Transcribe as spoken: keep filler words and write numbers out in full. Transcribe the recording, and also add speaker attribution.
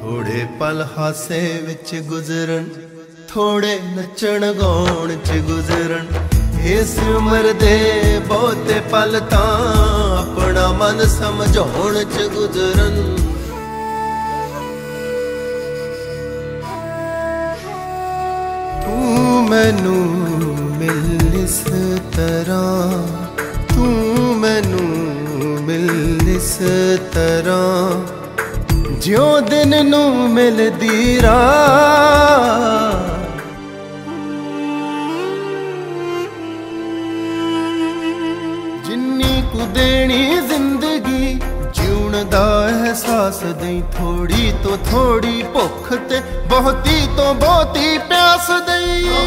Speaker 1: थोड़े पल हासे विच गुजरन, थोड़े नचण गाउण च गुजरन। इस उम्र दे बहुते पल तां अपना मन समझाउण च गुजरन। तू मैनू मिल इस तरह, तू मैनू मिल इस तरह, ज्यों दिन नू मिलदी रात। जिन्नी कु देनी जिंदगी जीउण दा एहसास दई। थोड़ी तो थोड़ी भुख ते बहुती तो बहुती प्यास दई।